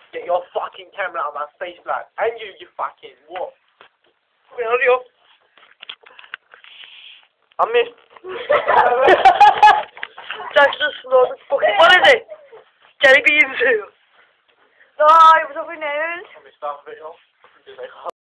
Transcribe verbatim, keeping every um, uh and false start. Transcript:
Get your fucking camera out of my face, lad. And you, you fucking what? Where are you? I missed. That's just not fucking. What is it? Jelly beans. No, it was over noon. I missed half of it, you know.